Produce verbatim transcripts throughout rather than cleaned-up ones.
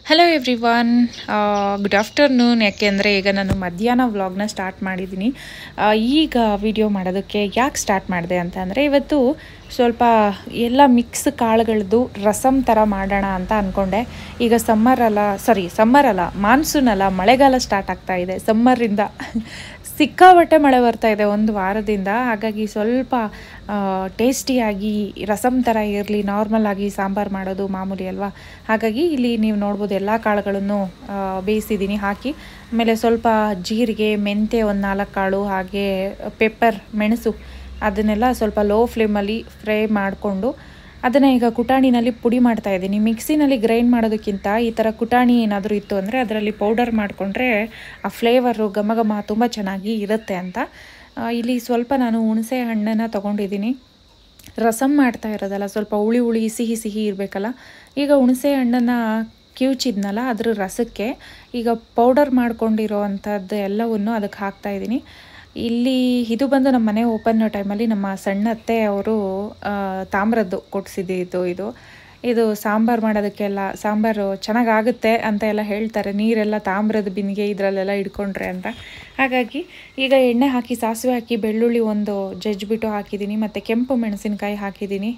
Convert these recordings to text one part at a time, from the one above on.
Hello everyone, good afternoon. ಯಾಕೆಂದರೆ ಈಗ ನಾನು ಮಧ್ಯಾಹ್ನ ವ್ಲಾಗ್ನ ಸ್ಟಾರ್ಟ್ ಮಾಡಿದ್ದೀನಿ. ಈಗ ವಿಡಿಯೋ ಮಾಡೋದಕ್ಕೆ ಯಾಕೆ ಸ್ಟಾರ್ಟ್ ಮಾಡಿದೆ ಅಂತಂದರೆ, ಇವತ್ತು ಸ್ವಲ್ಪ ಎಲ್ಲ ಮಿಕ್ಸ್ ಕಾಳುಗಳದ್ದು ರಸಮ್ ಥರ ಮಾಡೋಣ ಅಂತ ಅಂದ್ಕೊಂಡೆ. ಈಗ ಸಮ್ಮರ್ ಅಲ್ಲ ಸಾರಿ ಸಮ್ಮರ್ ಅಲ್ಲ ಮಾನ್ಸೂನ್ ಅಲ್ಲ, ಮಳೆಗಾಲ ಸ್ಟಾರ್ಟ್ ಆಗ್ತಾ ಇದೆ. ಸಮ್ಮರಿಂದ ಸಿಕ್ಕಾಬಟ್ಟೆ ಮಳೆ ಬರ್ತಾ ಇದೆ ಒಂದು ವಾರದಿಂದ. ಹಾಗಾಗಿ ಸ್ವಲ್ಪ ಟೇಸ್ಟಿಯಾಗಿ ರಸಮ್ ಥರ ಇರಲಿ, ನಾರ್ಮಲ್ ಆಗಿ ಸಾಂಬಾರು ಮಾಡೋದು ಮಾಮೂಲಿ ಅಲ್ವಾ. ಹಾಗಾಗಿ ಇಲ್ಲಿ ನೀವು ನೋಡ್ಬೋದು ಎಲ್ಲ ಕಾಳುಗಳನ್ನು ಬೇಯಿಸಿದ್ದೀನಿ ಹಾಕಿ. ಆಮೇಲೆ ಸ್ವಲ್ಪ ಜೀರಿಗೆ, ಮೆಂತ್ಯ ಒಂದು ನಾಲ್ಕು ಕಾಳು, ಹಾಗೆ ಪೆಪ್ಪರ್, ಮೆಣಸು ಅದನ್ನೆಲ್ಲ ಸ್ವಲ್ಪ ಲೋ ಫ್ಲೇಮಲ್ಲಿ ಫ್ರೈ ಮಾಡಿಕೊಂಡು ಅದನ್ನು ಈಗ ಕುಟಾಣಿನಲ್ಲಿ ಪುಡಿ ಮಾಡ್ತಾ ಇದ್ದೀನಿ. ಮಿಕ್ಸಿನಲ್ಲಿ ಗ್ರೈಂಡ್ ಮಾಡೋದಕ್ಕಿಂತ ಈ ಥರ ಕುಟಾಣಿ ಏನಾದರೂ ಇತ್ತು ಅಂದರೆ ಅದರಲ್ಲಿ ಪೌಡರ್ ಮಾಡಿಕೊಂಡ್ರೆ ಆ ಫ್ಲೇವರು ಘಮ ಘಮ ತುಂಬ ಚೆನ್ನಾಗಿ ಇರುತ್ತೆ ಅಂತ. ಇಲ್ಲಿ ಸ್ವಲ್ಪ ನಾನು ಹುಣಸೆ ಹಣ್ಣನ್ನು ತೊಗೊಂಡಿದ್ದೀನಿ. ರಸಮ್ ಮಾಡ್ತಾ ಇರೋದಲ್ಲ, ಸ್ವಲ್ಪ ಹುಳಿ ಹುಳಿ ಸಿಹಿ ಸಿಹಿ ಇರಬೇಕಲ್ಲ. ಈಗ ಹುಣಸೆ ಹಣ್ಣನ್ನು ಕಿವುಚಿದ್ನಲ್ಲ, ಅದ್ರ ರಸಕ್ಕೆ ಈಗ ಪೌಡರ್ ಮಾಡ್ಕೊಂಡಿರೋ ಅಂಥದ್ದು ಎಲ್ಲವನ್ನು ಅದಕ್ಕೆ ಹಾಕ್ತಾಯಿದ್ದೀನಿ. ಇಲ್ಲಿ ಇದು ಬಂದು ನಮ್ಮ ಮನೆ ಓಪನ್ ಟೈಮಲ್ಲಿ ನಮ್ಮ ಸಣ್ಣತ್ತೆ ಅವರು ತಾಮ್ರದ್ದು ಕೊಡಿಸಿದ್ದು. ಇದು ಇದು ಸಾಂಬಾರು ಮಾಡೋದಕ್ಕೆಲ್ಲ, ಸಾಂಬಾರು ಚೆನ್ನಾಗಾಗುತ್ತೆ ಅಂತ ಎಲ್ಲ ಹೇಳ್ತಾರೆ, ನೀರೆಲ್ಲ ತಾಮ್ರದ ಬಿಂದಿಗೆ ಇದರಲ್ಲೆಲ್ಲ ಇಟ್ಕೊಂಡ್ರೆ ಅಂತ. ಹಾಗಾಗಿ ಈಗ ಎಣ್ಣೆ ಹಾಕಿ, ಸಾಸಿವೆ ಹಾಕಿ, ಬೆಳ್ಳುಳ್ಳಿ ಒಂದು ಜಜ್ಜಿಬಿಟ್ಟು ಹಾಕಿದ್ದೀನಿ, ಮತ್ತು ಕೆಂಪು ಮೆಣಸಿನ್ಕಾಯಿ ಹಾಕಿದ್ದೀನಿ.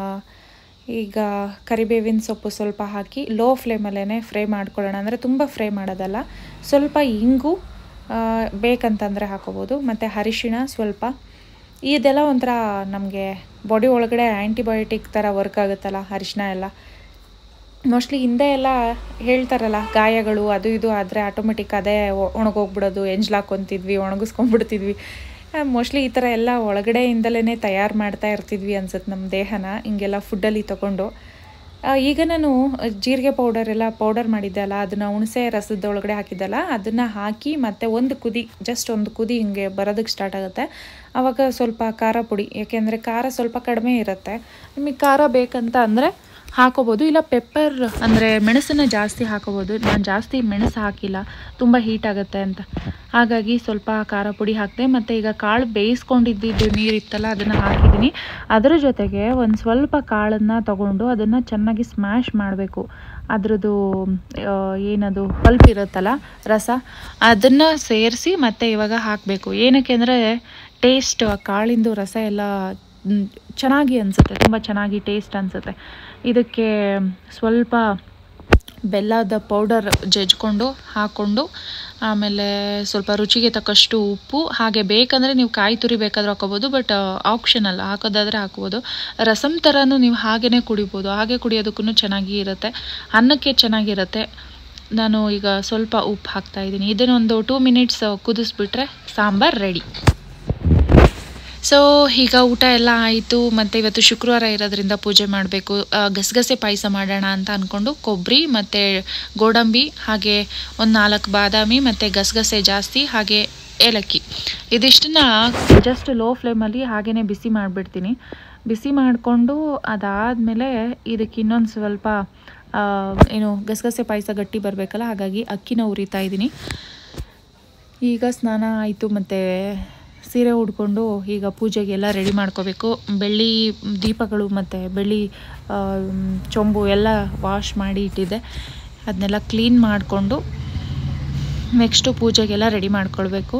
ಈಗ ಕರಿಬೇವಿನ ಸೊಪ್ಪು ಸ್ವಲ್ಪ ಹಾಕಿ ಲೋ ಫ್ಲೇಮಲ್ಲೇ ಫ್ರೈ ಮಾಡ್ಕೊಳ್ಳೋಣ. ಅಂದರೆ ತುಂಬ ಫ್ರೈ ಮಾಡೋದಲ್ಲ, ಸ್ವಲ್ಪ ಇಂಗು ಬೇಕಂತಂದರೆ ಹಾಕೋಬೋದು, ಮತ್ತು ಅರಿಶಿಣ ಸ್ವಲ್ಪ. ಇದೆಲ್ಲ ಒಂಥರ ನಮಗೆ ಬಾಡಿ ಒಳಗಡೆ ಆ್ಯಂಟಿಬಯೋಟಿಕ್ ಥರ ವರ್ಕ್ ಆಗುತ್ತಲ್ಲ ಅರಿಶಿಣ ಎಲ್ಲ. ಮೋಸ್ಟ್ಲಿ ಹಿಂದೆ ಎಲ್ಲ ಹೇಳ್ತಾರಲ್ಲ, ಗಾಯಗಳು ಅದು ಇದು ಆದರೆ ಆಟೋಮೆಟಿಕ್ ಅದೇ ಒಣಗೋಗ್ಬಿಡೋದು, ಎಂಜ್ಲಾಕೊತಿದ್ವಿ, ಒಣಗಿಸ್ಕೊಂಡ್ಬಿಡ್ತಿದ್ವಿ. ಮೋಸ್ಟ್ಲಿ ಈ ಥರ ಎಲ್ಲ ಒಳಗಡೆಯಿಂದಲೇ ತಯಾರು ಮಾಡ್ತಾ ಇರ್ತಿದ್ವಿ ಅನ್ಸುತ್ತೆ ನಮ್ಮ ದೇಹನ, ಹಿಂಗೆಲ್ಲ ಫುಡ್ಡಲ್ಲಿ ತೊಗೊಂಡು. ಈಗ ನಾನು ಜೀರಿಗೆ ಪೌಡರ್ ಎಲ್ಲ ಪೌಡರ್ ಮಾಡಿದ್ದೆ ಅಲ್ಲ, ಅದನ್ನು ಹುಣಸೆ ರಸದ ಒಳಗಡೆ ಹಾಕಿದ್ದಲ್ಲ, ಅದನ್ನು ಹಾಕಿ ಮತ್ತು ಒಂದು ಕುದಿ, ಜಸ್ಟ್ ಒಂದು ಕುದಿ ಹಿಂಗೆ ಬರೋದಕ್ಕೆ ಸ್ಟಾರ್ಟ್ ಆಗುತ್ತೆ. ಆವಾಗ ಸ್ವಲ್ಪ ಖಾರ ಪುಡಿ, ಯಾಕೆಂದರೆ ಖಾರ ಸ್ವಲ್ಪ ಕಡಿಮೆ ಇರುತ್ತೆ, ನಿಮಗೆ ಖಾರ ಬೇಕಂತ ಅಂದರೆ ಹಾಕೋಬೋದು. ಇಲ್ಲ ಪೆಪ್ಪರ್ ಅಂದರೆ ಮೆಣಸನ್ನು ಜಾಸ್ತಿ ಹಾಕೋಬೋದು. ನಾನು ಜಾಸ್ತಿ ಮೆಣಸು ಹಾಕಿಲ್ಲ, ತುಂಬ ಹೀಟ್ ಆಗುತ್ತೆ ಅಂತ. ಹಾಗಾಗಿ ಸ್ವಲ್ಪ ಖಾರ ಪುಡಿ ಹಾಕಿದೆ. ಮತ್ತು ಈಗ ಕಾಳು ಬೇಯಿಸ್ಕೊಂಡಿದ್ದು ನೀರಿತ್ತಲ್ಲ, ಅದನ್ನು ಹಾಕಿದ್ದೀನಿ. ಅದರ ಜೊತೆಗೆ ಒಂದು ಸ್ವಲ್ಪ ಕಾಳನ್ನು ತಗೊಂಡು ಅದನ್ನು ಚೆನ್ನಾಗಿ ಸ್ಮ್ಯಾಶ್ ಮಾಡಬೇಕು. ಅದ್ರದ್ದು ಏನದು ಪಲ್ಪ್ ಇರುತ್ತಲ್ಲ, ರಸ, ಅದನ್ನು ಸೇರಿಸಿ ಮತ್ತೆ ಇವಾಗ ಹಾಕಬೇಕು. ಏನಕ್ಕೆ ಅಂದರೆ ಟೇಸ್ಟ್, ಕಾಳಿಂದು ರಸ ಎಲ್ಲ ಚೆನ್ನಾಗಿ ಅನಿಸುತ್ತೆ, ತುಂಬ ಚೆನ್ನಾಗಿ ಟೇಸ್ಟ್ ಅನಿಸುತ್ತೆ. ಇದಕ್ಕೆ ಸ್ವಲ್ಪ ಬೆಲ್ಲದ ಪೌಡರ್ ಜಜ್ಕೊಂಡು ಹಾಕ್ಕೊಂಡು, ಆಮೇಲೆ ಸ್ವಲ್ಪ ರುಚಿಗೆ ತಕ್ಕಷ್ಟು ಉಪ್ಪು, ಹಾಗೆ ಬೇಕಂದರೆ ನೀವು ಕಾಯಿ ತುರಿ ಬೇಕಾದರೂ ಹಾಕೋಬೋದು, ಬಟ್ ಆಪ್ಷನಲ್, ಹಾಕೋದಾದರೆ ಹಾಕ್ಬೋದು. ರಸಮ್ ಥರನೂ ನೀವು ಹಾಗೇ ಕುಡಿಬೋದು, ಹಾಗೆ ಕುಡಿಯೋದಕ್ಕೂ ಚೆನ್ನಾಗಿ ಇರುತ್ತೆ, ಅನ್ನಕ್ಕೆ ಚೆನ್ನಾಗಿರುತ್ತೆ. ನಾನು ಈಗ ಸ್ವಲ್ಪ ಉಪ್ಪು ಹಾಕ್ತಾಯಿದ್ದೀನಿ. ಇದನ್ನೊಂದು ಟೂ ಮಿನಿಟ್ಸ್ ಕುದಿಸ್ಬಿಟ್ರೆ ಸಾಂಬಾರು ರೆಡಿ. ಸೊ ಈಗ ಊಟ ಎಲ್ಲ ಆಯಿತು. ಮತ್ತು ಇವತ್ತು ಶುಕ್ರವಾರ ಇರೋದ್ರಿಂದ ಪೂಜೆ ಮಾಡಬೇಕು. ಗಸಗಸೆ ಪಾಯಸ ಮಾಡೋಣ ಅಂತ ಅಂದ್ಕೊಂಡು ಕೊಬ್ಬರಿ ಮತ್ತು ಗೋಡಂಬಿ, ಹಾಗೆ ಒಂದು ನಾಲ್ಕು ಬಾದಾಮಿ ಮತ್ತು ಗಸಗಸೆ ಜಾಸ್ತಿ, ಹಾಗೆ ಏಲಕ್ಕಿ, ಇದಿಷ್ಟನ್ನು ಜಸ್ಟ್ ಲೋ ಫ್ಲೇಮಲ್ಲಿ ಹಾಗೇ ಬಿಸಿ ಮಾಡಿಬಿಡ್ತೀನಿ. ಬಿಸಿ ಮಾಡಿಕೊಂಡು ಅದಾದಮೇಲೆ ಇದಕ್ಕೆ ಇನ್ನೊಂದು ಸ್ವಲ್ಪ ಏನು ಗಸಗಸೆ ಪಾಯಸ ಗಟ್ಟಿ ಬರಬೇಕಲ್ಲ, ಹಾಗಾಗಿ ಅಕ್ಕಿನ ಉರಿತಾ ಇದ್ದೀನಿ. ಈಗ ಸ್ನಾನ ಆಯಿತು, ಮತ್ತು ಸೀರೆ ಉಡ್ಕೊಂಡು ಈಗ ಪೂಜೆಗೆಲ್ಲ ರೆಡಿ ಮಾಡ್ಕೋಬೇಕು. ಬೆಳ್ಳಿ ದೀಪಗಳು ಮತ್ತು ಬೆಳ್ಳಿ ಚೊಂಬು ಎಲ್ಲ ವಾಶ್ ಮಾಡಿ ಇಟ್ಟಿದ್ದೆ, ಅದನ್ನೆಲ್ಲ ಕ್ಲೀನ್ ಮಾಡಿಕೊಂಡು ನೆಕ್ಸ್ಟು ಪೂಜೆಗೆಲ್ಲ ರೆಡಿ ಮಾಡ್ಕೊಳ್ಬೇಕು.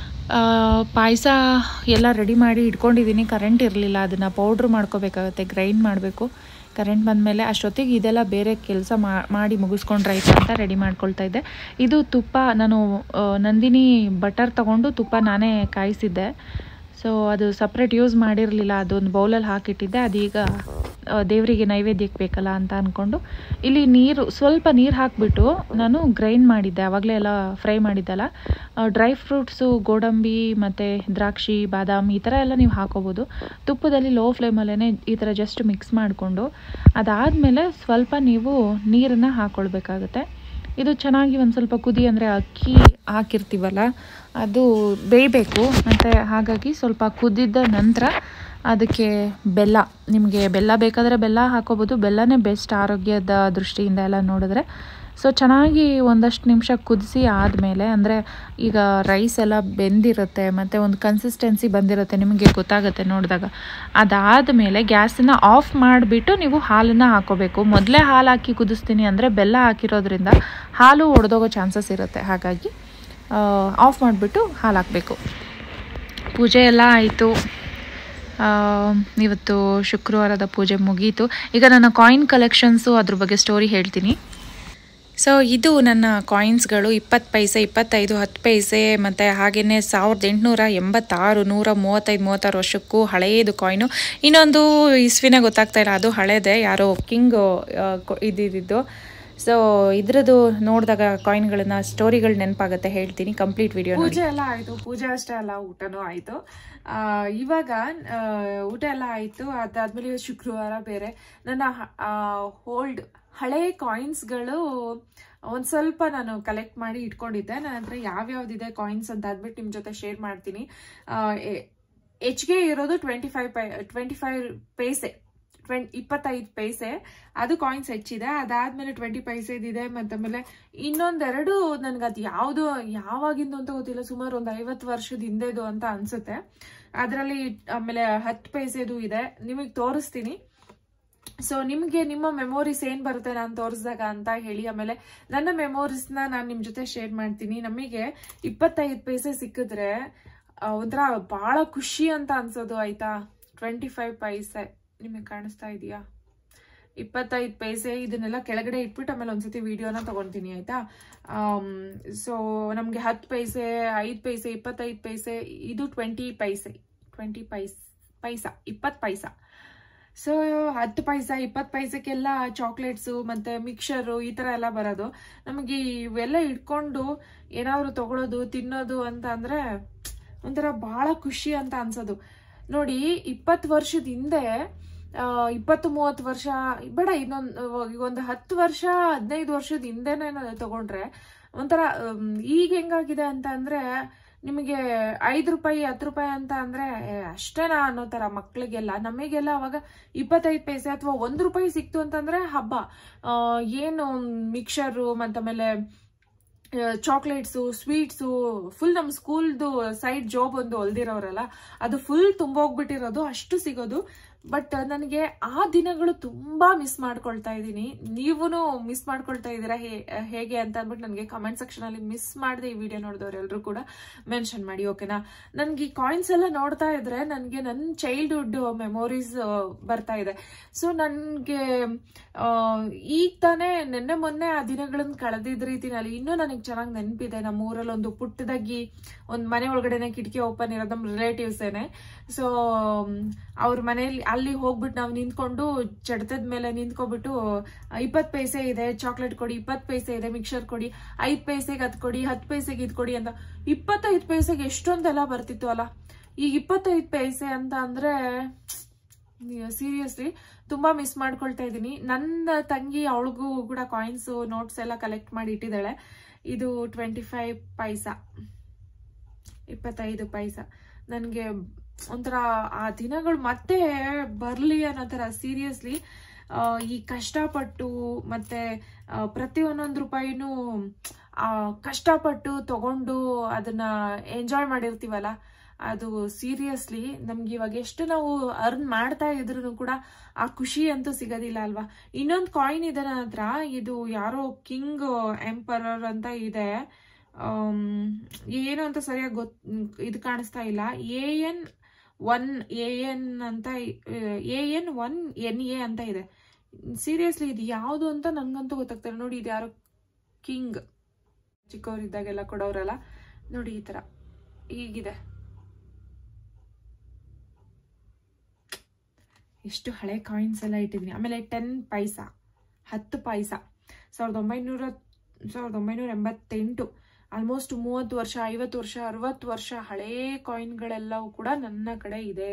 ಪಾಯಸ ಎಲ್ಲ ರೆಡಿ ಮಾಡಿ ಇಟ್ಕೊಂಡಿದ್ದೀನಿ. ಕರೆಂಟ್ ಇರಲಿಲ್ಲ, ಅದನ್ನು ಪೌಡ್ರ್ ಮಾಡ್ಕೋಬೇಕಾಗತ್ತೆ, ಗ್ರೈಂಡ್ ಮಾಡಬೇಕು. ಕರೆಂಟ್ ಬಂದಮೇಲೆ ಅಷ್ಟೊತ್ತಿಗೆ ಇದೆಲ್ಲ ಬೇರೆ ಕೆಲಸ ಮಾಡಿ ಮುಗಿಸ್ಕೊಂಡ್ರಾಯ್ತು ಅಂತ ರೆಡಿ ಮಾಡ್ಕೊಳ್ತಾ ಇದ್ದೆ. ಇದು ತುಪ್ಪ, ನಾನು ನಂದಿನಿ ಬಟರ್ ತೊಗೊಂಡು ತುಪ್ಪ ನಾನೇ ಕಾಯಿಸಿದ್ದೆ. ಸೊ ಅದು ಸಪ್ರೇಟ್ ಯೂಸ್ ಮಾಡಿರಲಿಲ್ಲ, ಅದೊಂದು ಬೌಲಲ್ಲಿ ಹಾಕಿಟ್ಟಿದ್ದೆ. ಅದೀಗ ದೇವರಿಗೆ ನೈವೇದ್ಯಕ್ಕೆ ಬೇಕಲ್ಲ ಅಂತ ಅಂದ್ಕೊಂಡು ಇಲ್ಲಿ ನೀರು ಸ್ವಲ್ಪ ನೀರು ಹಾಕಿಬಿಟ್ಟು ನಾನು ಗ್ರೈಂಡ್ ಮಾಡಿದ್ದೆ. ಆವಾಗಲೇ ಎಲ್ಲ ಫ್ರೈ ಮಾಡಿದ್ದಲ್ಲ. ಡ್ರೈ ಫ್ರೂಟ್ಸು, ಗೋಡಂಬಿ ಮತ್ತು ದ್ರಾಕ್ಷಿ, ಬಾದಾಮಿ ಈ ಥರ ಎಲ್ಲ ನೀವು ಹಾಕೋಬೋದು. ತುಪ್ಪದಲ್ಲಿ ಲೋ ಫ್ಲೇಮಲ್ಲೇ ಈ ಥರ ಜಸ್ಟ್ ಮಿಕ್ಸ್ ಮಾಡಿಕೊಂಡು ಅದಾದಮೇಲೆ ಸ್ವಲ್ಪ ನೀವು ನೀರನ್ನು ಹಾಕ್ಕೊಳ್ಬೇಕಾಗತ್ತೆ. ಇದು ಚೆನ್ನಾಗಿ ಒಂದು ಸ್ವಲ್ಪ ಕುದಿ, ಅಂದರೆ ಅಕ್ಕಿ ಹಾಕಿರ್ತೀವಲ್ಲ ಅದು ಬೇಯಬೇಕು. ಮತ್ತು ಹಾಗಾಗಿ ಸ್ವಲ್ಪ ಕುದಿದ ನಂತರ ಅದಕ್ಕೆ ಬೆಲ್ಲ, ನಿಮಗೆ ಬೆಲ್ಲ ಬೇಕಾದರೆ ಬೆಲ್ಲ ಹಾಕೋಬೋದು. ಬೆಲ್ಲನೇ ಬೆಸ್ಟ್ ಆರೋಗ್ಯದ ದೃಷ್ಟಿಯಿಂದ ಎಲ್ಲ ನೋಡಿದ್ರೆ. ಸೊ ಚೆನ್ನಾಗಿ ಒಂದಷ್ಟು ನಿಮಿಷ ಕುದಿಸಿ ಆದಮೇಲೆ, ಅಂದರೆ ಈಗ ರೈಸ್ ಎಲ್ಲ ಬೆಂದಿರುತ್ತೆ ಮತ್ತು ಒಂದು ಕನ್ಸಿಸ್ಟೆನ್ಸಿ ಬಂದಿರುತ್ತೆ, ನಿಮಗೆ ಗೊತ್ತಾಗುತ್ತೆ ನೋಡಿದಾಗ. ಅದಾದಮೇಲೆ ಗ್ಯಾಸನ್ನು ಆಫ್ ಮಾಡಿಬಿಟ್ಟು ನೀವು ಹಾಲನ್ನು ಹಾಕೋಬೇಕು. ಮೊದಲೇ ಹಾಲು ಹಾಕಿ ಕುದಿಸ್ತೀನಿ ಅಂದರೆ ಬೆಲ್ಲ ಹಾಕಿರೋದ್ರಿಂದ ಹಾಲು ಒಡೆದೋಗೋ ಚಾನ್ಸಸ್ ಇರುತ್ತೆ. ಹಾಗಾಗಿ ಆಫ್ ಮಾಡಿಬಿಟ್ಟು ಹಾಲು ಹಾಕಬೇಕು. ಪೂಜೆ ಎಲ್ಲ ಆಯಿತು. ಇವತ್ತು ಶುಕ್ರವಾರದ ಪೂಜೆ ಮುಗೀತು. ಈಗ ನನ್ನ ಕಾಯಿನ್ ಕಲೆಕ್ಷನ್ಸು ಅದ್ರ ಬಗ್ಗೆ ಸ್ಟೋರಿ ಹೇಳ್ತೀನಿ. ಸೊ ಇದು ನನ್ನ ಕಾಯಿನ್ಸ್ಗಳು, ಇಪ್ಪತ್ತು ಪೈಸೆ, ಇಪ್ಪತ್ತೈದು, ಹತ್ತು ಪೈಸೆ ಮತ್ತು ಹಾಗೆಯೇ ಸಾವಿರದ ಎಂಟುನೂರ ಎಂಬತ್ತಾರು, ನೂರ ಮೂವತ್ತೈದು ಮೂವತ್ತಾರು ವರ್ಷಕ್ಕೂ ಹಳೆಯದು ಕಾಯಿನು. ಇನ್ನೊಂದು ಇಸ್ವಿನ ಗೊತ್ತಾಗ್ತಾ ಇಲ್ಲ, ಅದು ಹಳೇದೆ, ಯಾರೋ ಕಿಂಗ್ ಇದ್ದಿದ್ದು. ಸೊ ಇದ್ರದ್ದು ನೋಡಿದಾಗ ಕಾಯಿನ್ಗಳನ್ನ ಸ್ಟೋರಿಗಳು ನೆನಪಾಗುತ್ತೆ, ಹೇಳ್ತೀನಿ ಕಂಪ್ಲೀಟ್ ವಿಡಿಯೋ. ಪೂಜೆ ಎಲ್ಲ ಆಯಿತು, ಪೂಜೆ ಅಷ್ಟೇ ಅಲ್ಲ ಊಟನೂ ಆಯಿತು. ಇವಾಗ ಊಟ ಎಲ್ಲ ಆಯಿತು. ಅದಾದ್ಮೇಲೆ ಶುಕ್ರವಾರ ಬೇರೆ. ನನ್ನ ಹೋಲ್ಡ್ ಹಳೆ ಕಾಯಿನ್ಸ್ಗಳು ಒಂದು ಸ್ವಲ್ಪ ನಾನು ಕಲೆಕ್ಟ್ ಮಾಡಿ ಇಟ್ಕೊಂಡಿದ್ದೆ. ನನ್ನ ಹತ್ರ ಯಾವ್ಯಾವ್ದಿದೆ ಕಾಯಿನ್ಸ್ ಅಂತ ಅಂದ್ಬಿಟ್ಟು ನಿಮ್ಮ ಜೊತೆ ಶೇರ್ ಮಾಡ್ತೀನಿ. ಹೆಚ್ಚಿಗೆ ಇರೋದು ಟ್ವೆಂಟಿ ಫೈವ್ ಪೈ ಟ್ವೆಂಟಿ ಫೈವ್ ಪೈಸೆ ಟ್ವೆಂಟ್ ಇಪ್ಪತ್ತೈದು ಪೈಸೆ ಅದು ಕಾಯಿನ್ಸ್ ಹೆಚ್ಚಿದೆ. ಅದಾದ್ಮೇಲೆ ಟ್ವೆಂಟಿ ಪೈಸೆದಿದೆ. ಮತ್ತಾಮೇಲೆ ಇನ್ನೊಂದೆರಡು ನನ್ಗೆ ಅದು ಯಾವುದು ಯಾವಾಗಿಂದು ಅಂತ ಗೊತ್ತಿಲ್ಲ, ಸುಮಾರು ಒಂದು ಐವತ್ತು ವರ್ಷದ ಹಿಂದೆದು ಅಂತ ಅನ್ಸುತ್ತೆ. ಅದರಲ್ಲಿ ಆಮೇಲೆ ಹತ್ತು ಪೈಸೆದು ಇದೆ, ನಿಮಗೆ ತೋರಿಸ್ತೀನಿ. ಸೊ ನಿಮಗೆ ನಿಮ್ಮ ಮೆಮೊರೀಸ್ ಏನ್ ಬರುತ್ತೆ ನಾನು ತೋರಿಸಿದಾಗ ಅಂತ ಹೇಳಿ. ಆಮೇಲೆ ನನ್ನ ಮೆಮೊರೀಸ್ನ ನಾನು ನಿಮ್ ಜೊತೆ ಶೇರ್ ಮಾಡ್ತೀನಿ. ನಮಗೆ ಇಪ್ಪತ್ತೈದು ಪೈಸೆ ಸಿಕ್ಕಿದ್ರೆ ಒಂಥರ ಬಹಳ ಖುಷಿ ಅಂತ ಅನ್ಸೋದು, ಆಯ್ತಾ. ಟ್ವೆಂಟಿ ಫೈವ್ ಪೈಸೆ ನಿಮಗೆ ಕಾಣಿಸ್ತಾ ಇದೆಯಾ? ಇಪ್ಪತ್ತೈದು ಪೈಸೆ ಇದನ್ನೆಲ್ಲ ಕೆಳಗಡೆ ಇಟ್ಬಿಟ್ಟು ಆಮೇಲೆ ಒಂದ್ಸತಿ ವಿಡಿಯೋನ ತಗೊಳ್ತೀನಿ, ಆಯ್ತಾ. ಸೊ ನಮ್ಗೆ ಹತ್ತು ಪೈಸೆ, ಐದು ಪೈಸೆ, ಇಪ್ಪತ್ತೈದು ಪೈಸೆ, ಇದು ಟ್ವೆಂಟಿ ಪೈಸೆ ಟ್ವೆಂಟಿ ಪೈಸ್ ಪೈಸಾ ಇಪ್ಪತ್ತು ಪೈಸಾ. ಸೊ ಹತ್ತು ಪೈಸಾ ಇಪ್ಪತ್ತು ಪೈಸೆಗೆಲ್ಲ ಚಾಕ್ಲೇಟ್ಸು ಮತ್ತೆ ಮಿಕ್ಸರು ಈ ತರ ಎಲ್ಲ ಬರೋದು. ನಮಗೆ ಇವೆಲ್ಲ ಇಟ್ಕೊಂಡು ಏನಾದ್ರು ತಗೊಳ್ಳೋದು ತಿನ್ನೋದು ಅಂತ ಅಂದ್ರೆ ಒಂಥರ ಬಹಳ ಖುಷಿ ಅಂತ ಅನ್ಸೋದು. ನೋಡಿ, ಇಪ್ಪತ್ತು ವರ್ಷದ ಹಿಂದೆ, ಇಪ್ಪತ್ತು ಮೂವತ್ತು ವರ್ಷ ಬೇಡ, ಇನ್ನೊಂದು ಒಂದು ಹತ್ತು ವರ್ಷ ಹದಿನೈದು ವರ್ಷದ ಹಿಂದೆನೆ ತಗೊಂಡ್ರೆ ಒಂಥರ ಈಗ ಹೆಂಗಾಗಿದೆ ಅಂತ ಅಂದ್ರೆ ನಿಮಗೆ ಐದು ರೂಪಾಯಿ ಹತ್ತು ರೂಪಾಯಿ ಅಂತ ಅಂದ್ರೆ ಅಷ್ಟೇನಾ ಅನ್ನೋ ತರ ಮಕ್ಳಿಗೆಲ್ಲ. ನಮಗೆಲ್ಲ ಅವಾಗ ಇಪ್ಪತ್ತೈದು ಪೈಸೆ ಅಥವಾ ಒಂದ್ ರೂಪಾಯಿ ಸಿಕ್ತು ಅಂತಂದ್ರೆ ಹಬ್ಬ. ಏನು ಮಿಕ್ಸರು ಮತ್ತಾಮೇಲೆ ಚಾಕ್ಲೇಟ್ಸು ಸ್ವೀಟ್ಸು ಫುಲ್ ನಮ್ ಸ್ಕೂಲ್ದು ಸೈಡ್ ಜಾಬ್ ಒಂದು ಹೊಲ್ದಿರೋರಲ್ಲ ಅದು ಫುಲ್ ತುಂಬೋಗ್ಬಿಟ್ಟಿರೋದು, ಅಷ್ಟು ಸಿಗೋದು. ಬಟ್ ನನಗೆ ಆ ದಿನಗಳು ತುಂಬಾ ಮಿಸ್ ಮಾಡ್ಕೊಳ್ತಾ ಇದ್ದೀನಿ. ನೀವೂನು ಮಿಸ್ ಮಾಡ್ಕೊಳ್ತಾ ಇದ್ದೀರಾ ಹೇಗೆ ಅಂತ ಅಂದ್ಬಿಟ್ಟು ನನಗೆ ಕಮೆಂಟ್ ಸೆಕ್ಷನ್ ಅಲ್ಲಿ ಮಿಸ್ ಮಾಡದೆ ಈ ವಿಡಿಯೋ ನೋಡಿದವ್ರು ಎಲ್ಲರೂ ಕೂಡ ಮೆನ್ಷನ್ ಮಾಡಿ, ಓಕೆನಾ. ನನ್ಗೆ ಈ ಕಾಯಿನ್ಸ್ ಎಲ್ಲ ನೋಡ್ತಾ ಇದ್ರೆ ನನ್ಗೆ ನನ್ನ ಚೈಲ್ಡ್ಹುಡ್ ಮೆಮೊರೀಸ್ ಬರ್ತಾ ಇದೆ. ಸೊ ನನ್ಗೆ ಈಗ ತಾನೇ ನೆನ್ನೆ ಮೊನ್ನೆ ಆ ದಿನಗಳನ್ನ ಕಳೆದಿದ್ದ ರೀತಿನಲ್ಲಿ ಇನ್ನೂ ನನಗೆ ಚೆನ್ನಾಗಿ ನೆನಪಿದೆ. ನಮ್ಮ ಊರಲ್ಲಿ ಒಂದು ಪುಟ್ಟದಾಗಿ ಒಂದ್ ಮನೆ ಒಳಗಡೆನೆ ಕಿಟಕಿ ಓಪನ್ ಇರೋದು ನಮ್ಮ ರಿಲೇಟಿವ್ಸ್ ಏನೆ. ಸೊ ಅವ್ರ ಮನೆಯಲ್ಲಿ ಅಲ್ಲಿ ಹೋಗ್ಬಿಟ್ಟು ನಾವು ನಿಂತ್ಕೊಂಡು ಚಡ್ತದ ಮೇಲೆ ನಿಂತ್ಕೊಬಿಟ್ಟು ಇಪ್ಪತ್ತು ಪೈಸೆ ಇದೆ ಚಾಕ್ಲೇಟ್ ಕೊಡಿ, ಇಪ್ಪತ್ತು ಪೈಸೆ ಇದೆ ಮಿಕ್ಸರ್ ಕೊಡಿ, ಐದ್ ಪೈಸೆಗೆ ಅದ್ ಕೊಡಿ, ಹತ್ತು ಪೈಸೆಗೆ ಇದ್ ಕೊಡಿ ಅಂತ. ಇಪ್ಪತ್ತೈದು ಪೈಸೆಗೆ ಎಷ್ಟೊಂದೆಲ್ಲ ಬರ್ತಿತ್ತು ಅಲ್ಲ. ಈಗ ಇಪ್ಪತ್ತೈದು ಪೈಸೆ ಅಂತ ಅಂದ್ರೆ ಸೀರಿಯಸ್ಲಿ ತುಂಬಾ ಮಿಸ್ ಮಾಡ್ಕೊಳ್ತಾ ಇದ್ದೀನಿ. ನನ್ನ ತಂಗಿ ಅವಳಿಗೂ ಕೂಡ ಕಾಯಿನ್ಸ್ ನೋಟ್ಸ್ ಎಲ್ಲ ಕಲೆಕ್ಟ್ ಮಾಡಿ ಇಟ್ಟಿದ್ದಾಳೆ. ಇದು ಟ್ವೆಂಟಿ ಫೈವ್ ಪೈಸಾ ಇಪ್ಪತ್ತೈದು ಪೈಸಾ. ನನ್ಗೆ ಒಂಥರ ಆ ದಿನಗಳು ಮತ್ತೆ ಬರ್ಲಿ ಅನ್ನೋ ತರ. ಸೀರಿಯಸ್ಲಿ ಈ ಕಷ್ಟಪಟ್ಟು ಮತ್ತೆ ಪ್ರತಿ ಒಂದೊಂದು ರೂಪಾಯಿನೂ ಆ ಕಷ್ಟಪಟ್ಟು ತಗೊಂಡು ಅದನ್ನ ಎಂಜಾಯ್ ಮಾಡಿರ್ತೀವಲ್ಲ, ಅದು ಸೀರಿಯಸ್ಲಿ ನಮ್ಗೆ ಇವಾಗ ಎಷ್ಟು ನಾವು ಅರ್ನ್ ಮಾಡ್ತಾ ಇದ್ರು ಕೂಡ ಆ ಖುಷಿ ಅಂತೂ ಸಿಗೋದಿಲ್ಲ ಅಲ್ವಾ. ಇನ್ನೊಂದು ಕಾಯಿನ್ ಇದೆ ನನ್ನ ಹತ್ರ, ಇದು ಯಾರೋ ಕಿಂಗ್ ಎಂಪರರ್ ಅಂತ ಇದೆ, ಏನು ಅಂತ ಸರಿಯಾಗಿ ಗೊತ್ ಇದು ಕಾಣಿಸ್ತಾ ಇಲ್ಲ. A N one A N ಅಂತ A N one N A ಅಂತ ಇದೆ. ಸೀರಿಯಸ್ಲಿ ಇದು ಯಾವುದು ಅಂತ ನನ್ಗಂತೂ ಗೊತ್ತಾಗ್ತಾರೆ. ನೋಡಿ, ಇದು ಯಾರೋ ಕಿಂಗ್ ಚಿಕ್ಕವರಿದ್ದಾಗೆಲ್ಲ ಕೊಡೋರಲ್ಲ ನೋಡಿ, ಈ ತರ ಹೀಗಿದೆ. ಎಷ್ಟು ಹಳೆ ಕಾಯಿನ್ಸ್ ಎಲ್ಲ ಇಟ್ಟಿದ್ದೀನಿ. ಆಮೇಲೆ ಟೆನ್ ಪೈಸಾ ಹತ್ತು ಪೈಸಾ ಸಾವಿರದ ಒಂಬೈನೂರ ಸಾವಿರದ ಒಂಬೈನೂರ ಎಂಬತ್ತೆಂಟು ಆಲ್ಮೋಸ್ಟ್ ಮೂವತ್ತು ವರ್ಷ ಐವತ್ತು ವರ್ಷ ಅರವತ್ತು ವರ್ಷ ಹಳೇ ಕಾಯಿನ್ಗಳೆಲ್ಲವೂ ಕೂಡ ನನ್ನ ಕಡೆ ಇದೆ.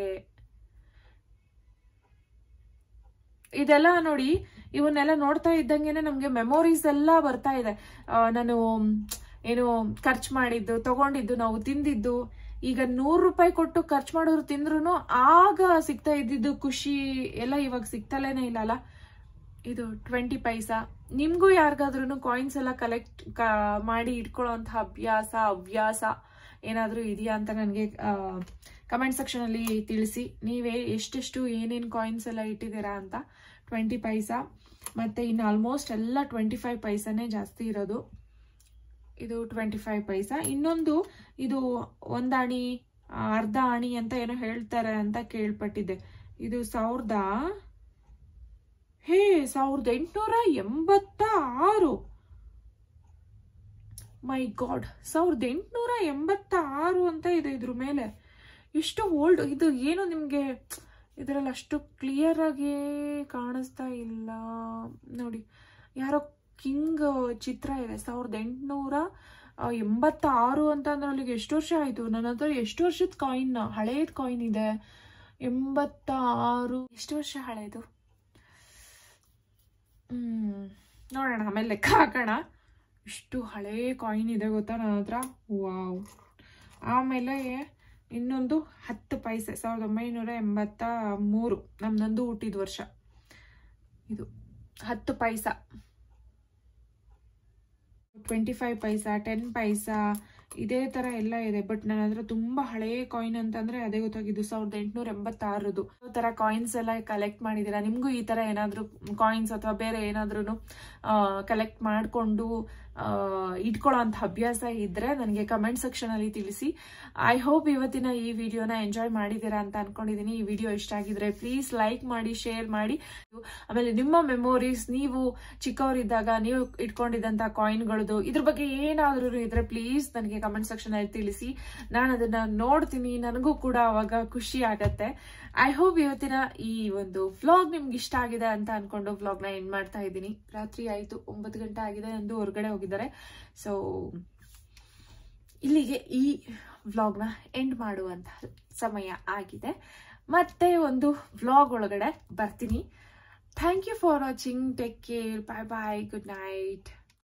ಇದೆಲ್ಲ ನೋಡಿ, ಇವನ್ನೆಲ್ಲ ನೋಡ್ತಾ ಇದ್ದಂಗೆನೆ ನಮ್ಗೆ ಮೆಮೊರೀಸ್ ಎಲ್ಲ ಬರ್ತಾ ಇದೆ. ನಾನು ಏನು ಖರ್ಚು ಮಾಡಿದ್ದು, ತಗೊಂಡಿದ್ದು, ನಾವು ತಿಂದಿದ್ದು. ಈಗ ನೂರು ರೂಪಾಯಿ ಕೊಟ್ಟು ಖರ್ಚು ಮಾಡೋರು ತಿಂದ್ರು ಆಗ ಸಿಗ್ತಾ ಇದ್ದಿದ್ದು ಖುಷಿ ಎಲ್ಲ ಇವಾಗ ಸಿಗ್ತಲೇನೆ ಇಲ್ಲ ಅಲ್ಲ. ಇದು ಟ್ವೆಂಟಿ ಪೈಸಾ. ನಿಮಗೂ ಯಾರಿಗಾದ್ರೂ ಕಾಯಿನ್ಸ್ ಎಲ್ಲ ಕಲೆಕ್ಟ್ ಮಾಡಿ ಇಟ್ಕೊಳ್ಳೋ ಅಂಥ ಅಭ್ಯಾಸ ಹವ್ಯಾಸ ಏನಾದರೂ ಇದೆಯಾ ಅಂತ ನನಗೆ ಕಮೆಂಟ್ ಸೆಕ್ಷನಲ್ಲಿ ತಿಳಿಸಿ. ನೀವೇ ಎಷ್ಟೆಷ್ಟು ಏನೇನು ಕಾಯಿನ್ಸ್ ಎಲ್ಲ ಇಟ್ಟಿದ್ದೀರಾ ಅಂತ. ಟ್ವೆಂಟಿ ಪೈಸಾ ಮತ್ತು ಇನ್ನು ಆಲ್ಮೋಸ್ಟ್ ಎಲ್ಲ ಟ್ವೆಂಟಿ ಫೈವ್ ಪೈಸಾನೇ ಜಾಸ್ತಿ ಇರೋದು. ಇದು ಟ್ವೆಂಟಿ ಫೈವ್ ಪೈಸಾ. ಇನ್ನೊಂದು ಇದು ಒಂದಾಣಿ ಅರ್ಧ ಆಣಿ ಅಂತ ಏನೋ ಹೇಳ್ತಾರೆ ಅಂತ ಕೇಳ್ಪಟ್ಟಿದ್ದೆ. ಇದು ಸಾವಿರದ ಹೇ ಸಾವಿರದ ಎಂಟುನೂರ ಎಂಬತ್ತ ಆರು ಮೈ ಗಾಡ್, ಸಾವಿರದ ಎಂಟುನೂರ ಎಂಬತ್ತ ಆರು ಅಂತ ಇದೆ ಇದ್ರ ಮೇಲೆ. ಎಷ್ಟು ಓಲ್ಡ್ ಇದು. ಏನು ನಿಮ್ಗೆ ಇದರಲ್ಲಿ ಅಷ್ಟು ಕ್ಲಿಯರ್ ಆಗಿ ಕಾಣಿಸ್ತಾ ಇಲ್ಲ ನೋಡಿ. ಯಾರೋ ಕಿಂಗ್ ಚಿತ್ರ ಇದೆ. ಸಾವಿರದ ಎಂಟುನೂರ ಎಂಬತ್ತ ಆರು ಅಂತ ಅಂದ್ರೆ ಅಲ್ಲಿಗೆ ಎಷ್ಟು ವರ್ಷ ಆಯ್ತು. ನನ್ನ ಹತ್ರ ಎಷ್ಟು ವರ್ಷದ ಕಾಯಿನ್, ಹಳೇದ್ ಕಾಯಿನ್ ಇದೆ. ಎಂಬತ್ತ ಆರು ಎಷ್ಟು ವರ್ಷ ಹಳೇದು? ಹ್ಮ್ ನೋಡೋಣ, ಆಮೇಲೆ ಲೆಕ್ಕ ಹಾಕೋಣ. ಇಷ್ಟು ಹಳೇ ಕಾಯಿನ್ ಇದೆ ಗೊತ್ತಾ ನನ್ನ ಹತ್ರ. ವಾವ್. ಆಮೇಲೆ ಇನ್ನೊಂದು ಹತ್ತು ಪೈಸೆ, ಸಾವಿರದ ಒಂಬೈನೂರ ಎಂಬತ್ತ ಮೂರು ನಮ್ದೊಂದು ಹುಟ್ಟಿದ ವರ್ಷ. ಇದು ಹತ್ತು ಪೈಸಾ. Twenty five paisa, ten paisa, ಇದೇ ತರ ಎಲ್ಲ ಇದೆ. ಬಟ್ ನನ್ನ ಹತ್ರ ತುಂಬಾ ಹಳೇ ಕಾಯಿನ್ ಅಂತಂದ್ರೆ ಅದೇ ಗೊತ್ತಾಗಿದ್ದು ಸಾವಿರದ ಎಂಟುನೂರ ಎಂಬತ್ತಾರದು. ಈ ತರ ಕಾಯಿನ್ಸ್ ಎಲ್ಲ ಕಲೆಕ್ಟ್ ಮಾಡಿದೀರಾ? ನಿಮ್ಗೂ ಈ ತರ ಏನಾದ್ರು ಕಾಯಿನ್ಸ್ ಅಥವಾ ಬೇರೆ ಏನಾದ್ರೂ ಕಲೆಕ್ಟ್ ಮಾಡ್ಕೊಂಡು ಇಟ್ಕೊಳ್ಳೋ ಅಂತ ಅಭ್ಯಾಸ ಇದ್ರೆ ನನಗೆ ಕಮೆಂಟ್ ಸೆಕ್ಷನ್ ಅಲ್ಲಿ ತಿಳಿಸಿ. ಐ ಹೋಪ್ ಇವತ್ತಿನ ಈ ವಿಡಿಯೋನ ಎಂಜಾಯ್ ಮಾಡಿದೀರಾ ಅಂತ ಅನ್ಕೊಂಡಿದೀನಿ. ಈ ವಿಡಿಯೋ ಇಷ್ಟ ಆಗಿದ್ರೆ ಪ್ಲೀಸ್ ಲೈಕ್ ಮಾಡಿ, ಶೇರ್ ಮಾಡಿ. ಆಮೇಲೆ ನಿಮ್ಮ ಮೆಮೊರೀಸ್, ನೀವು ಚಿಕ್ಕವರಿದ್ದಾಗ ನೀವು ಇಟ್ಕೊಂಡಿದ್ದಂತ ಕಾಯಿನ್ಗಳದು ಇದ್ರ ಬಗ್ಗೆ ಏನಾದ್ರೂ ಇದ್ರೆ ಪ್ಲೀಸ್ ನನಗೆ ಕಮೆಂಟ್ ಸೆಕ್ಷನ್ ಅಲ್ಲಿ ತಿಳಿಸಿ. ನಾನು ಅದನ್ನ ನೋಡ್ತೀನಿ, ನನಗೂ ಕೂಡ ಅವಾಗ ಖುಷಿ ಆಗತ್ತೆ. ಐ ಹೋಪ್ ಇವತ್ತಿನ ಈ ಒಂದು ವ್ಲಾಗ್ ನಿಮ್ಗೆ ಇಷ್ಟ ಆಗಿದೆ ಅಂತ ಅನ್ಕೊಂಡು ವ್ಲಾಗ್ ನ ಎಂಡ್ ಮಾಡ್ತಾ ಇದ್ದೀನಿ. ರಾತ್ರಿ ಆಯ್ತು, ಒಂಬತ್ತು ಗಂಟೆ ಆಗಿದೆ, ನಂದು ಹೊರಗಡೆ ಹೋಗಿದ್ದಾರೆ. ಸೊ ಇಲ್ಲಿಗೆ ಈ ವ್ಲಾಗ್ ನ ಎಂಡ್ ಮಾಡುವಂತ ಸಮಯ ಆಗಿದೆ. ಮತ್ತೆ ಒಂದು ವ್ಲಾಗ್ ಒಳಗಡೆ ಬರ್ತೀನಿ. Thank you for watching. Take care. Bye bye. Good night.